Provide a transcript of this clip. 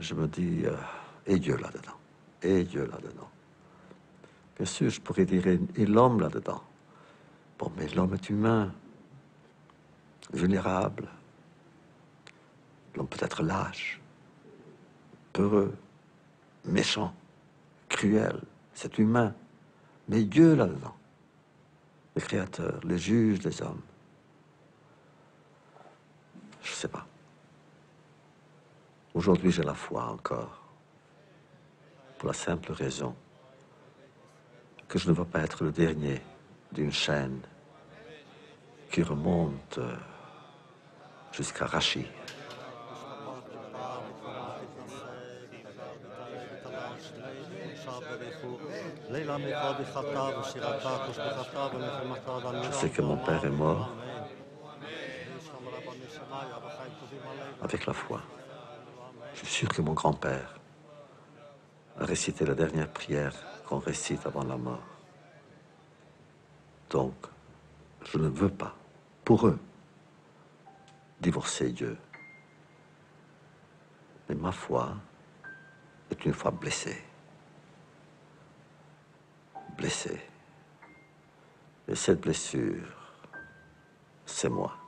je me dis, et Dieu là-dedans, et Dieu là-dedans. Bien sûr, je pourrais dire, et l'homme là-dedans. Bon, mais l'homme est humain, vulnérable. L'homme peut être lâche, peureux, méchant, cruel. C'est humain. Mais Dieu là-dedans, le Créateur, le juge des hommes. Je ne sais pas. Aujourd'hui, j'ai la foi encore. Pour la simple raison que je ne veux pas être le dernier d'une chaîne qui remonte jusqu'à Rachi. Je sais que mon père est mort avec la foi. Je suis sûr que mon grand-père a récité la dernière prière qu'on récite avant la mort. Donc, je ne veux pas, pour eux, divorcer Dieu. Mais ma foi est une foi blessée. Blessée. Et cette blessure, c'est moi.